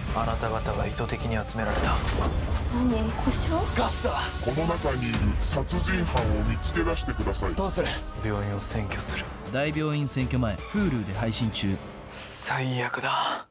あなた方が意図的に集められた。 何？故障？ ガスだ。 この中にいる殺人犯を見つけ出してください。 どうする？病院を占拠する。 大病院占拠前 Hulu で配信中。 最悪だ。